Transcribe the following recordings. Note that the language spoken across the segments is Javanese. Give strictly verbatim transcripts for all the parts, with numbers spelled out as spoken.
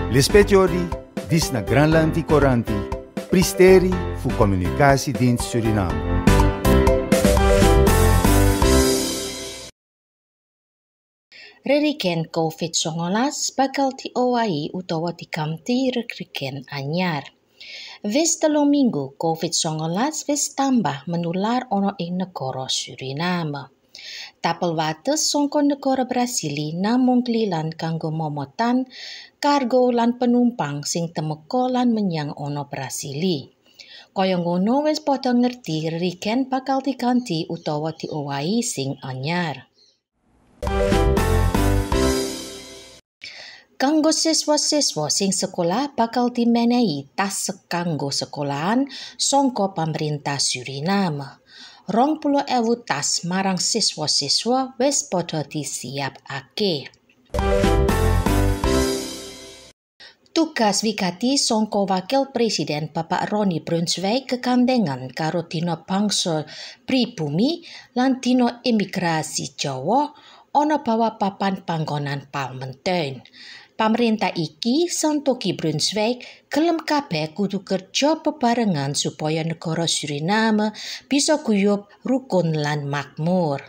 L'espetiori dis na Granlandi Coranti, pristeri fu Communicatiedienst Suriname. Reriken COVID nineteen bakal diowahi utawa diganti reriken anyar. Wis telung minggu COVID nineteen wis tambah menular ana ing negara Suriname. Tapel wates saka negara Brasili namung klilan kanggo momotan kargo lan penumpang sing temeka lan menyang ana Brasili. Kaya ngono wis padha ngerti reriken bakal diganti utawa diowahi sing anyar. Kanggo siswa-siswa sing sekolah bakal dimenehi tas kanggo sekolahan saka pemerintah Suriname. rong puluh ewu tas marang siswa-siswa wis padha disiapake. Tugas wigati saka Wakil Presiden Bapak Ronnie Brunswijk kekandengan karo Dina Bangsa Pribumi lan Dina Imigrasi Jawa ana bawah papan panggonan Palmentine. Pemerintah iki santoki Brunswijk gelem kabeh kudu kerja bebarengan supaya negara Suriname bisa guyub rukun lan makmur.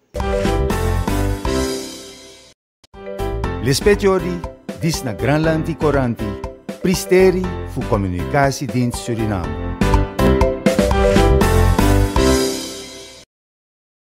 L'espetiori dis na Granlandi Coranti, pristeri fu Communicatiedienst Suriname.